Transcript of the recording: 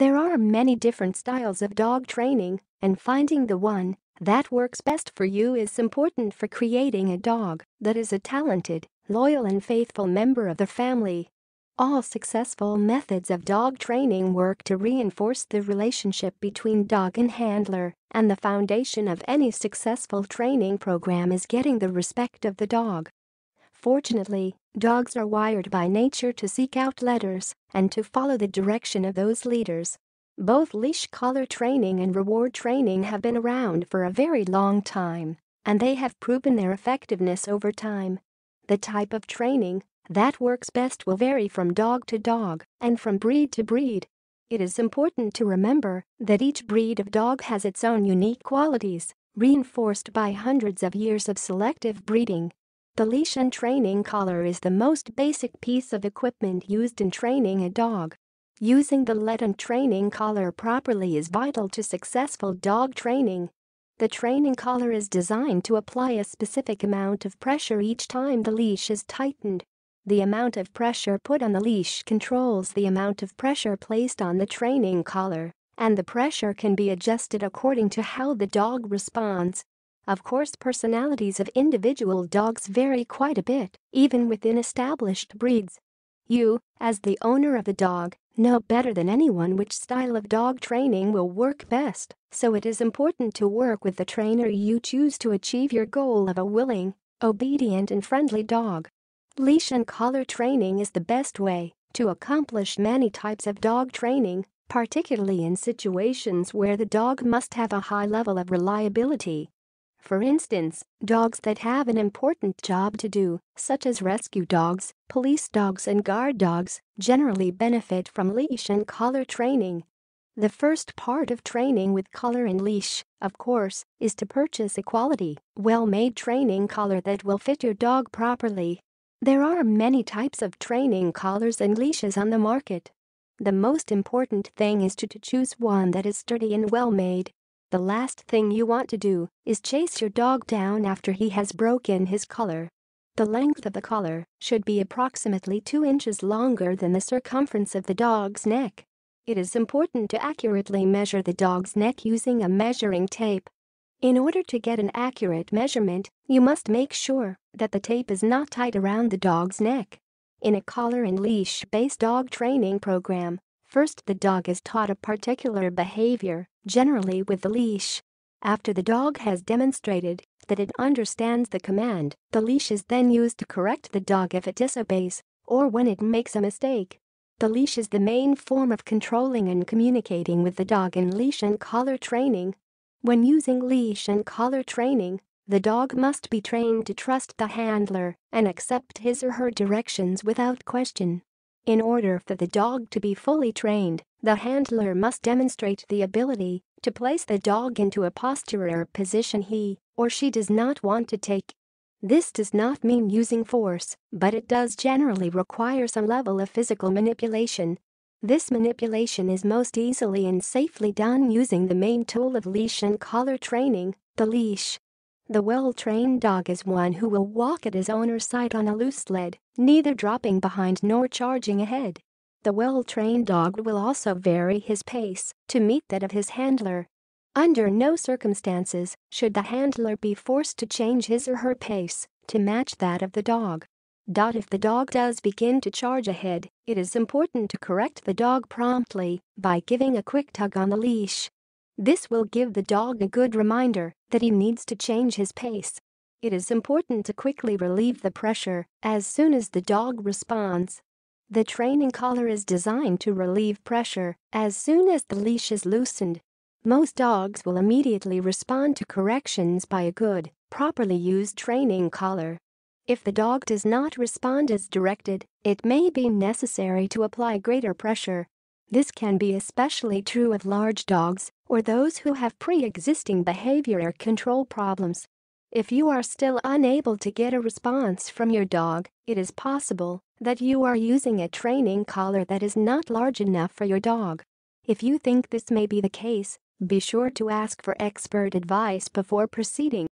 There are many different styles of dog training, and finding the one that works best for you is important for creating a dog that is a talented, loyal and faithful member of the family. All successful methods of dog training work to reinforce the relationship between dog and handler, and the foundation of any successful training program is getting the respect of the dog. Fortunately, dogs are wired by nature to seek out leaders and to follow the direction of those leaders. Both leash collar training and reward training have been around for a very long time, and they have proven their effectiveness over time. The type of training that works best will vary from dog to dog and from breed to breed. It is important to remember that each breed of dog has its own unique qualities, reinforced by hundreds of years of selective breeding. The leash and training collar is the most basic piece of equipment used in training a dog. Using the lead and training collar properly is vital to successful dog training. The training collar is designed to apply a specific amount of pressure each time the leash is tightened. The amount of pressure put on the leash controls the amount of pressure placed on the training collar, and the pressure can be adjusted according to how the dog responds. Of course, personalities of individual dogs vary quite a bit, even within established breeds. You, as the owner of the dog, know better than anyone which style of dog training will work best, so it is important to work with the trainer you choose to achieve your goal of a willing, obedient and friendly dog. Leash and collar training is the best way to accomplish many types of dog training, particularly in situations where the dog must have a high level of reliability. For instance, dogs that have an important job to do, such as rescue dogs, police dogs and guard dogs, generally benefit from leash and collar training. The first part of training with collar and leash, of course, is to purchase a quality, well-made training collar that will fit your dog properly. There are many types of training collars and leashes on the market. The most important thing is to choose one that is sturdy and well-made. The last thing you want to do is chase your dog down after he has broken his collar. The length of the collar should be approximately 2 inches longer than the circumference of the dog's neck. It is important to accurately measure the dog's neck using a measuring tape. In order to get an accurate measurement, you must make sure that the tape is not tight around the dog's neck. In a collar and leash-based dog training program, first the dog is taught a particular behavior, generally with the leash. After the dog has demonstrated that it understands the command, the leash is then used to correct the dog if it disobeys or when it makes a mistake. The leash is the main form of controlling and communicating with the dog in leash and collar training. When using leash and collar training, the dog must be trained to trust the handler and accept his or her directions without question. In order for the dog to be fully trained, the handler must demonstrate the ability to place the dog into a posture or position he or she does not want to take. This does not mean using force, but it does generally require some level of physical manipulation. This manipulation is most easily and safely done using the main tool of leash and collar training, the leash. The well-trained dog is one who will walk at his owner's side on a loose sled, neither dropping behind nor charging ahead. The well-trained dog will also vary his pace to meet that of his handler. Under no circumstances should the handler be forced to change his or her pace to match that of the dog. If the dog does begin to charge ahead, it is important to correct the dog promptly by giving a quick tug on the leash. This will give the dog a good reminder that he needs to change his pace. It is important to quickly relieve the pressure as soon as the dog responds. The training collar is designed to relieve pressure as soon as the leash is loosened. Most dogs will immediately respond to corrections by a good, properly used training collar. If the dog does not respond as directed, it may be necessary to apply greater pressure. This can be especially true of large dogs or those who have pre-existing behavior or control problems. If you are still unable to get a response from your dog, it is possible that you are using a training collar that is not large enough for your dog. If you think this may be the case, be sure to ask for expert advice before proceeding.